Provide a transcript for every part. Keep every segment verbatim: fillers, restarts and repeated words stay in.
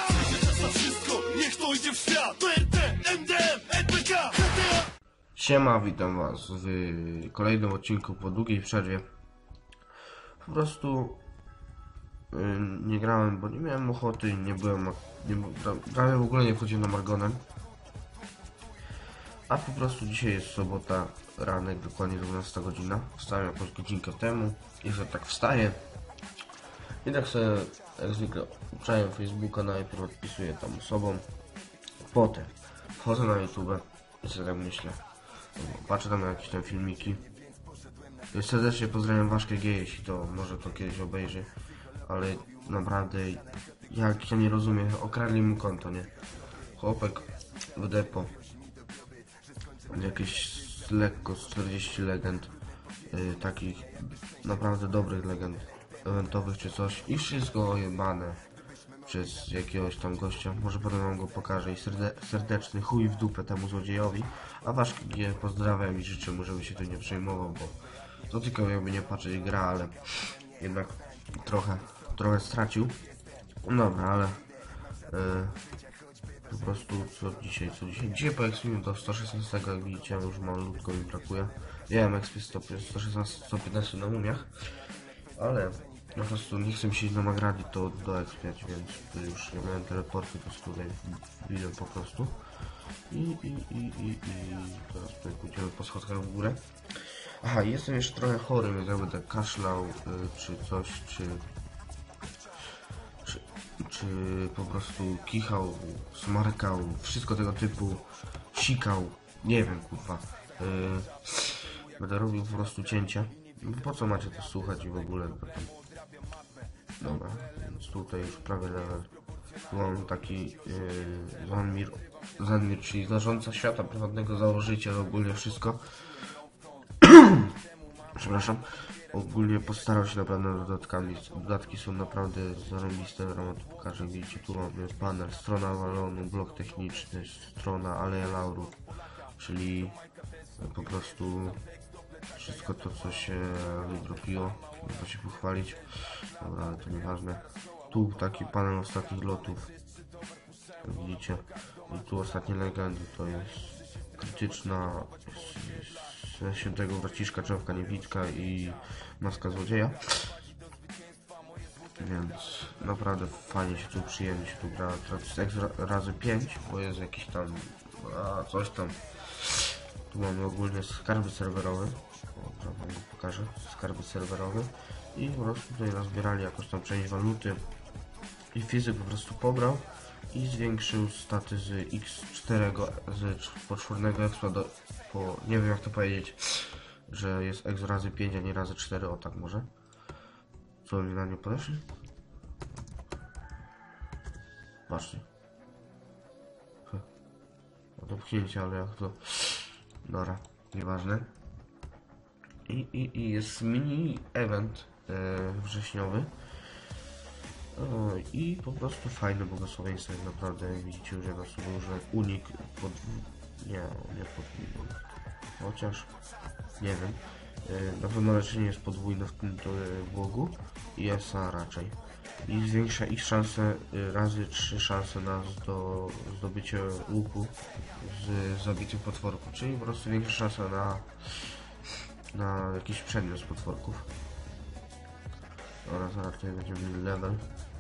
Czas na wszystko, niech to idzie w świat. P R T, M D M, N P K. Siema, witam was w kolejnym odcinku po długiej przerwie. Po prostu yy, nie grałem, bo nie miałem ochoty, nie byłem, nie, prawie w ogóle nie wchodziłem na Margonem. A po prostu dzisiaj jest sobota, ranek, dokładnie dwunasta godzina. Wstałem jakąś godzinkę temu, jeszcze tak wstaję. I tak sobie, jak zwykle, uczałem Facebooka, najpierw odpisuję tam osobom. Potem wchodzę na YouTube i sobie tak myślę. Patrzę tam na jakieś tam filmiki. Serdecznie pozdrawiam Waszkę G, jeśli to może to kiedyś obejrzy. Ale naprawdę, jak ja nie rozumiem, okradli mu konto, nie? Chłopek w depo. Jakieś lekko z czterdzieści legend. Yy, takich naprawdę dobrych legend eventowych czy coś. I wszystko ojebane przez jakiegoś tam gościa. Może potem wam go pokażę. I serde serdeczny chuj w dupę temu złodziejowi. A Waszki G pozdrawiam i życzę mu, żeby się tu nie przejmował, bo to tylko jakby nie patrzeć gra, ale jednak trochę, trochę stracił. No dobra, ale yy, po prostu co dzisiaj, co dzisiaj? Dzisiaj po ekspie do sto szesnaście, jak widzicie, już malutko mi brakuje. Miałem ekspie sto szesnaście, sto piętnaście na mumiach, ale po prostu nie chcę mi się na nagrali to do ekspiać, więc już nie miałem teleporty, to tutaj widzę po prostu. I, i, i, i, i teraz tutaj pójdziemy po schodkach w górę. Aha, jestem jeszcze trochę chory, więc jakby tak kaszlał, y, czy coś, czy, czy czy po prostu kichał, smarkał, wszystko tego typu, sikał, nie wiem, kurwa. Yy, będę robił po prostu cięcia. Po co macie to słuchać i w ogóle? Dobra, więc tutaj już prawie level. Tu mam taki yy, Zanmir, Zanmir, czyli zarządca świata prywatnego, założyciel, ogólnie wszystko. Przepraszam. Ogólnie postarał się naprawdę nad dodatkami. Dodatki są naprawdę zarąbiste. Wam to pokażę. Widzicie, tu mamy panel, strona Wallonu, blok techniczny, strona Aleja Laurów, czyli po prostu wszystko to, co się wydropiło. Można się pochwalić. Dobra, ale to nieważne. Tu taki panel ostatnich lotów. Jak widzicie. I tu ostatnie legendy. To jest krytyczna Świętego Braciszka, Czerwka Niewidka i Maska Złodzieja. Więc naprawdę fajnie się tu, przyjemnie się tu gra. Teraz jest razy pięć, bo jest jakiś tam a, coś tam. Tu mamy ogólnie skarby serwerowe. O, wam go pokażę. Skarby serwerowe. I po prostu tutaj nazbierali jakąś tam część waluty. I fizyk po prostu pobrał i zwiększył staty z X cztery, z poczwórnego expa do, po, nie wiem jak to powiedzieć, że jest X razy pięć, a nie razy cztery, o tak może. Co oni na nie podeszli? Patrzcie. O to pchnięcie, ale jak to... Dobra, nieważne. I, i, i jest mini event e, wrześniowy. O, i po prostu fajne błogosławieństwo, jak naprawdę widzicie już na sobie, że unik pod... nie, nie podwójny, chociaż nie wiem, na pewno leczenie jest podwójne w tym błogu i S A raczej i zwiększa ich szanse razy trzy szanse na do zdobycie łuku z zabitych potworków, czyli po prostu większa szansa na na jakiś przedmiot z potworków. Oraz zaraz tutaj będziemy mieli level.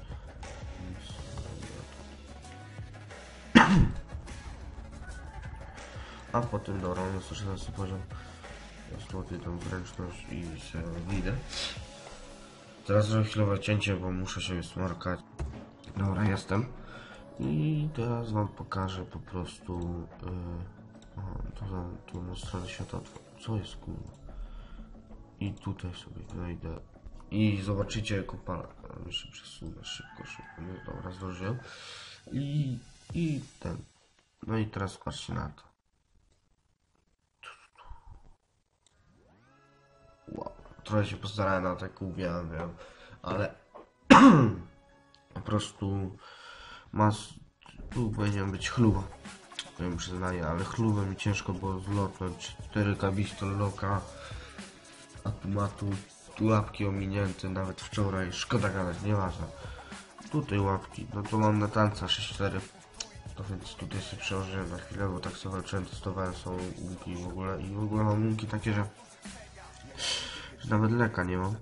A potem do rano sto szesnasty poziom. Złoty tą zręczność i się wyjdę. Teraz zrobię chwilowe cięcie, bo muszę się smarkać. Dobra, jestem. I teraz wam pokażę po prostu yy, aha, tu, tu na stronę świata. Co jest kurwa? I tutaj sobie wejdę. I zobaczycie kopala. Jeszcze przesunę szybko, szybko. No dobra, zdążyłem. I, i ten. No i teraz patrzcie na to. Wow. Trochę się postarałem na tak uwielbiam, wiem, ale po prostu mas tu powinien być chluba. Powiem przyznaję, ale chlubę mi ciężko było zlotnąć. cztery K Bistol Loka, a tu ma tu, tu łapki ominięte nawet wczoraj. Szkoda gadać, nieważne. tutaj łapki, no to mam na tanca sześć cztery. To więc tutaj sobie przełożyłem na chwilę, bo tak sobie walczyłem, testowałem są łuki w ogóle i w ogóle mam łuki takie, że, że nawet leka nie mam.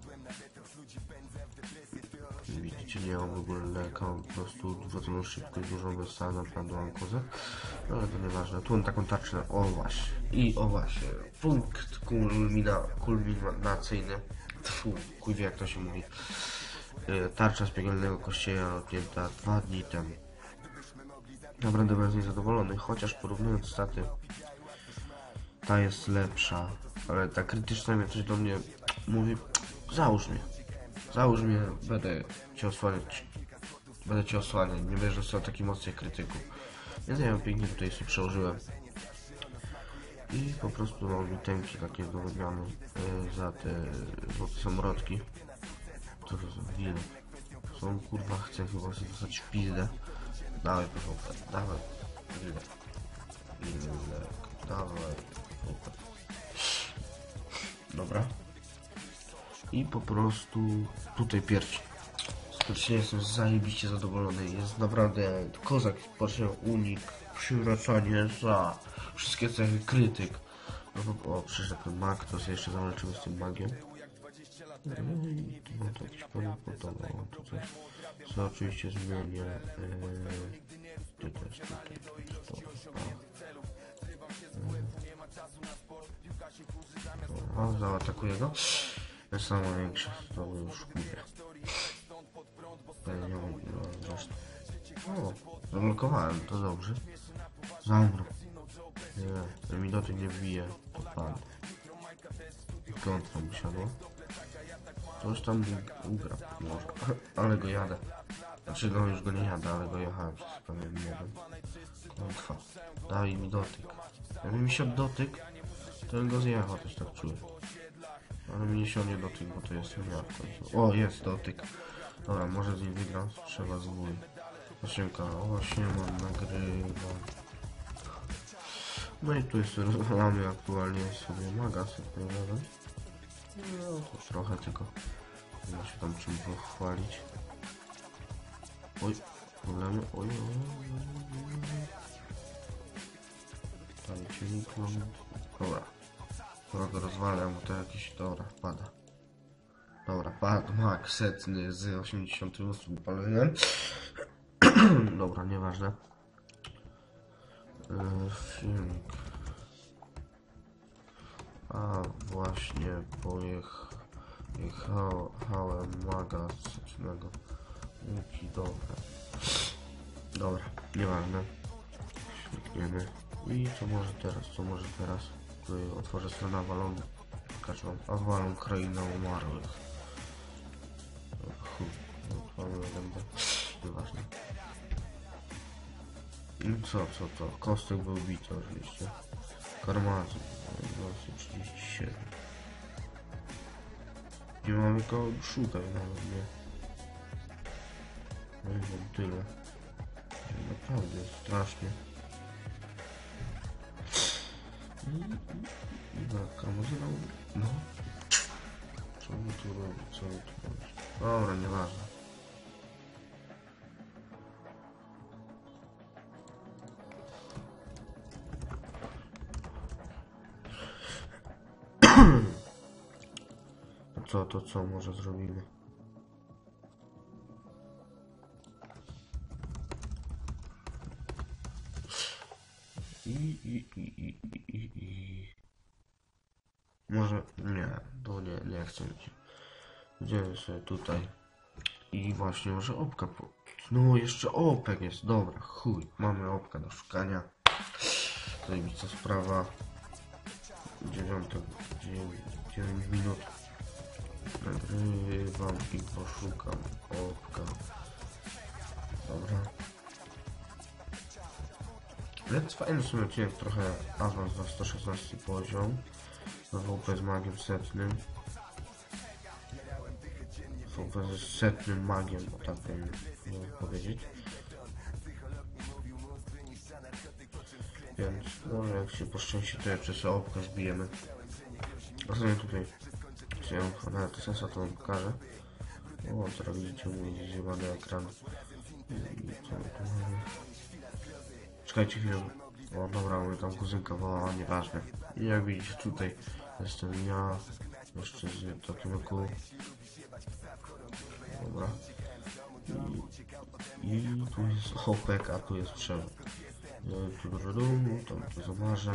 Widzicie, nie mam w ogóle leka, po prostu dwucyną szybkość dużą dostałem, naprawdę mam kozę. No ale to nieważne, tu mam taką tarczę, o właśnie, i o właśnie, punkt kulmina, kulminacyjny, fu, chuj wie jak to się mówi. Tarcza z piekielnego kościeja odjęta dwa dni temu. Naprawdę bardzo niezadowolony, chociaż porównując staty, ta jest lepsza, ale ta krytyczna mnie coś do mnie mówi, załóż mnie, załóż mnie, będę cię osłaniać, będę cię osłaniać, nie wierzę sobie taki mocny krytyku. Więc ja ją pięknie tutaj sobie przełożyłem i po prostu mam itemki takie do wymiany yy, za te złote samolotki. Co to są winy? Są kurwa, chcę chyba sobie dostać w pizdę. Dawaj proszę, dawaj. Ile? Ile? Dawaj. Dobra. I po prostu tutaj pierś. Skocznie jestem zajebiście zadowolony. Jest naprawdę kozak, patrzę, unik, przywracanie za wszystkie cechy, krytyk. No bo, o, przyszedł ten mag, to sobie jeszcze zawalczymy z tym magiem. No i tu mam to jakieś panu podobało, to coś, co oczywiście zmienię, yy, ty też, tutaj, to, a, a, zaatakuje go, jest samo większe, to już kupię, nie mam, no, zresztą, o, zablokowałem, to dobrze, zamrł, nie, ten mi do tej nie wbije, to pan, kontra mi siadło. Coś tam ugra, może, ale go jadę. Znaczy no już go nie jadę, ale go jechałem przez pewien jeden. Klątwa. Daj mi dotyk. Jakby mi siadł dotyk, to bym go zjechał, też tak czuję. Ale mi nie siądzie dotyk, bo to jest ja w końcu. O, jest dotyk. Dobra, może z nim wygram, trzeba zwój. Osiemka, właśnie mam nagrywam. No i tu jest, rozwalamy aktualnie sobie magazyn, prawda? No to trochę tylko. Nie ma się tam czym pochwalić. Oj, problemy, oj, oj, oj, oj. Tam ciągnik mam. Dobra. Dobra, go rozwalę, bo to jakiś, dobra, pada. Dobra, padł mak setny z osiemdziesiąt osiem upaliłem. Dobra, nieważne. Yy, filmik. A właśnie pojech, jechałem maga setnego. Łuki, dobra. Dobra, nieważne. Śmigniemy. I co może teraz, co może teraz? Tutaj otworzę stronę Avalon. Pokażę wam Avalon, kraina umarłych. Chuj, otworzę legendę. Nieważne. I co, co to? Kostek był bity oczywiście. Karmazyn. trzydzieści siedem. Nie mamy kogo szukać nawet, nie? No i mam tyle. Naprawdę strasznie. I na kamerze, no. Co my tu robić? Co my tu robić? Dobra, nieważne. To co, to co może zrobimy? I, i, i, i, i, i. Może, nie, to nie, nie chcę mieć. Idziemy sobie tutaj. I właśnie może opka po... No jeszcze opek jest, dobra, chuj. Mamy opka do szukania. Tutaj mi co sprawa. Dziewiąta, dziewięć minut. Nagrywam i poszukam opka. Dobra. Więc fajny w sumie odcinek, trochę awans na sto szesnasty poziom. W W P z magiem setnym. W W P z setnym magiem, o tak bym mógł powiedzieć. Więc może jak się poszczęści, to jeszcze sobie opkę zbijemy. A sobie tutaj chciałem nawet sensa, to wam pokażę. O, teraz widzicie mój zjebany ekran. I co my tu mamy? Czekajcie chwilę. O dobra, mnie tam kuzynka wołała, nieważne. I jak widzicie tutaj jestem ja. Jeszcze z takim oku. Dobra. I, I tu jest opek, a tu jest przerzut. Tu do domu, tam tu zobaczę.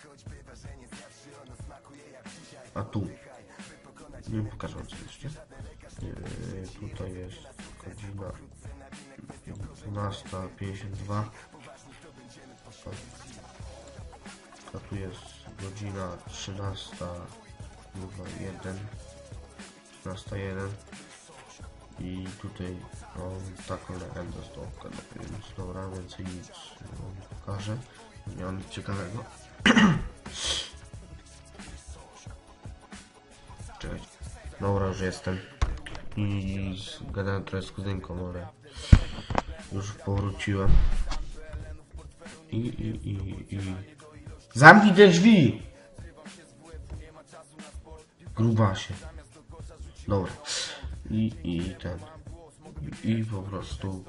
A tu. Nie pokażę oczywiście. Yy, tutaj jest godzina dwunasta pięćdziesiąt dwa. A tu jest godzina trzynasta jeden. trzynasta jeden. I tutaj mam taką legendę z dołka, no więc dobra, więcej nic nie pokażę. Nie mam nic ciekawego. Cześć. Dobra, już jestem. I gadałem trochę z kuzynką, ale już powróciłem. I, i, i, i... Zamknij te drzwi! Grubasie. Dobra. I, i ten. I, i po prostu...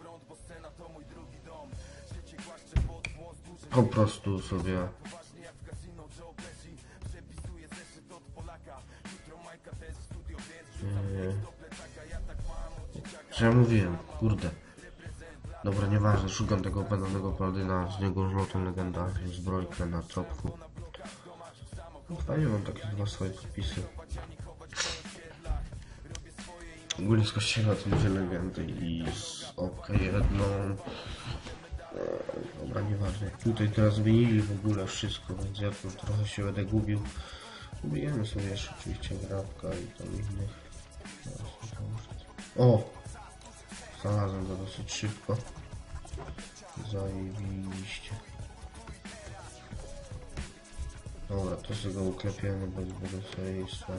Po prostu sobie... Yy, co ja mówiłem? Kurde. Dobra, nieważne, szukam tego opętanego paladyna, z niego złotą legenda, zbrojkę na tropku. Fajnie, mam takie dwa swoje podpisy. Ogólnie z kościoła to będzie legendy i z opka jedną. E, dobra, nieważne. Tutaj teraz zmienili w ogóle wszystko, więc ja tu trochę się będę gubił. Ubijemy sobie jeszcze oczywiście grabka i tam innych. O! Znalazłem to dosyć szybko. Zajebiście. Dobra, to sobie go uklepiemy bez błogosławieństwa.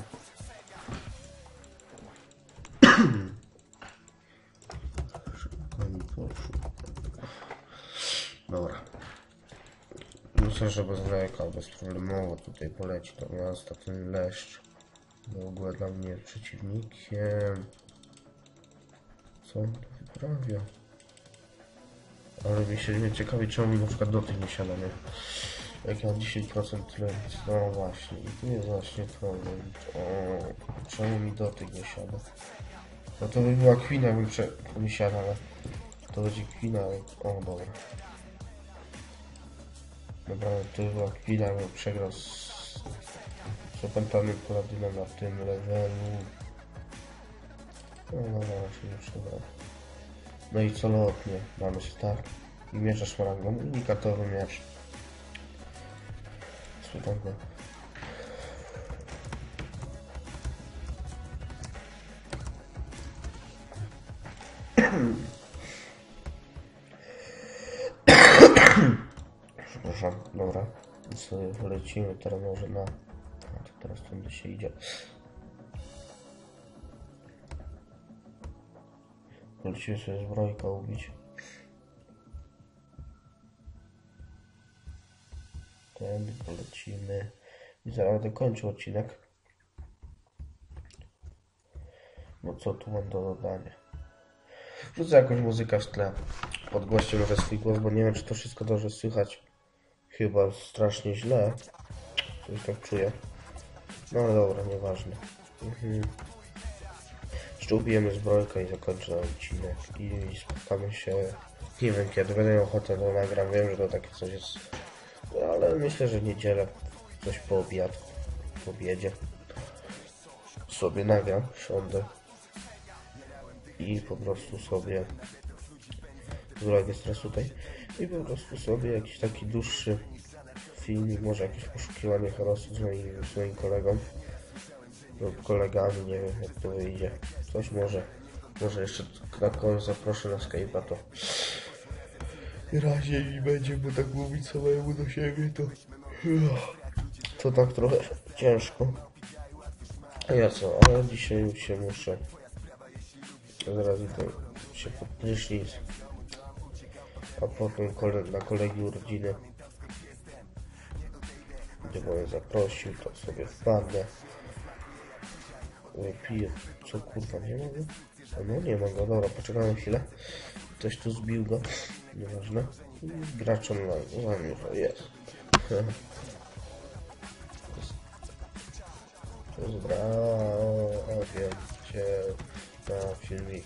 Szybko mi poszło. Dobra. Myślę, że bez leka, bezproblemowo tutaj poleci do miasta ten leszcz. W ogóle dla mnie przeciwnikiem. Co on tu wyprawia? Ale mi się nie ciekawi, czemu mi na przykład do tych nie siada, nie? Jak ja mam dziesięć procent lewicy, no właśnie, i tu jest właśnie problem. O, czemu mi do tych nie siada? No to by była kwina, jakby prze... nie siada, ale to będzie kwina, ale... O, dobra. Dobra, to by była kwina, jakby przegrał z... z opętanym paladynem na tym levelu. No dobra, się nie przegrał. No i co lotnie, mamy start i miecza szmaragdą, unikatowy miecz. Cudowne. Przepraszam, dobra. I sobie lecimy teraz może na... A to teraz tędy się idzie. Lecimy sobie zbrojka ubić. Tędy polecimy. I zaraz będę kończył odcinek. No co tu mam do dodania? Wrzucę jakąś muzykę w tle. Podgłoście może swój głos, bo nie wiem, czy to wszystko dobrze słychać. Chyba strasznie źle. Coś tak czuję. No ale dobra, nieważne. Mhm. Jeszcze ubijemy zbrojkę i zakończę odcinek. I spotkamy się... Nie wiem kiedy, będę miał ochotę, to nagram. Wiem, że to takie coś jest... Ale myślę, że niedzielę. Coś po obiadku. Po obiedzie. Sobie nagram, siądę. I po prostu sobie... Zbrojkę stresu tutaj. I po prostu sobie jakiś taki dłuższy filmik, może jakieś poszukiwanie horrorów z moim, z moim kolegą lub kolegami, nie wiem jak to wyjdzie. Coś może, może jeszcze na kogoś zaproszę na Skype'a, to razie nie będzie, bo tak mówić samemu do siebie, to to tak trochę ciężko. A ja co, ale dzisiaj już się muszę zaraz idę się pod prysznic, a potem kole na kolegi urodziny, gdzie mnie zaprosił, to sobie wpadnę. Piję, co kurwa, nie mogę? No nie ma go, dobra, poczekamy chwilę. Ktoś tu zbił go, nieważne. Gracz online, zamierza, jest. Pozdrawiam cię na filmik.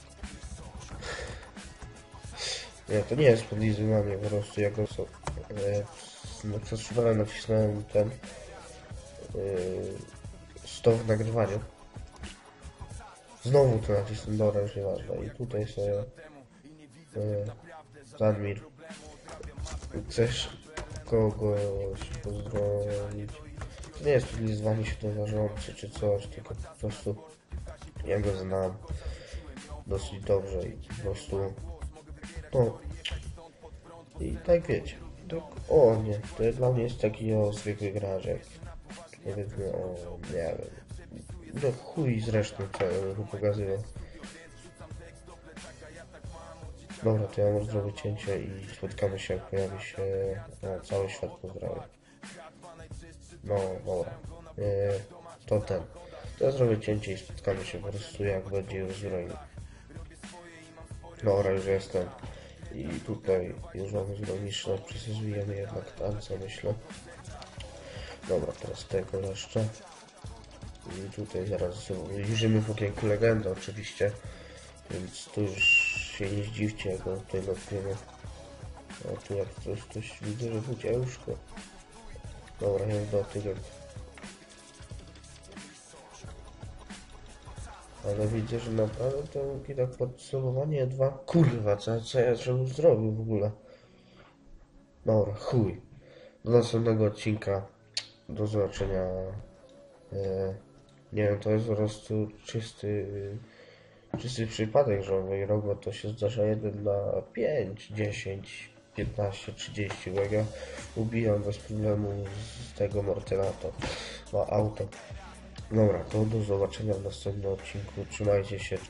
Nie, to nie jest podlizywanie, po prostu jak go są. No przez przypadek nacisnąłem ten yy, stop w nagrywaniu. Znowu to nacisnę, dobra, już nieważne. I tutaj sobie yy, Zadmir. Chcesz kogoś pozdrowić? To nie jest podlizywanie się doważące czy coś, tylko po prostu ja go znam dosyć dobrze i po prostu no i tak wiecie. Tak, o nie, to dla mnie jest taki o zwykły graczek. Powiedzmy o, nie wiem. No chuj zresztą co mu pokazywał. Dobra, to ja może zrobię cięcie i spotkamy się, jak pojawi się no, cały świat pozdrawia. No dobra. E, to ten. To ja zrobię cięcie i spotkamy się po prostu jak będzie już zbrojny. Dobra, już jestem. I tutaj już mamy zbrojnicze, przesyzujemy jednak tam, co myślę. Dobra, teraz tego jeszcze. I tutaj zaraz ujrzymy w okienku legendę oczywiście. Więc tu już się nie zdziwcie, jak go tutaj dotkniemy. O, tu jak coś, coś widzę, że będzie łóżko. Dobra, jest dotyk. Ale widzę, że naprawdę to tak podsumowanie dwa. Kurwa, co, co ja żebym zrobił w ogóle? Dobra, chuj. Do następnego odcinka. Do zobaczenia. E, nie wiem, to jest po prostu czysty, czysty przypadek, że mój robot to się zdarza jeden na pięć, dziesięć, piętnaście, trzydzieści, bo jak ja ubijam bez problemu z tego Mortela, to ma auto. Dobra, to do zobaczenia w następnym odcinku. Trzymajcie się.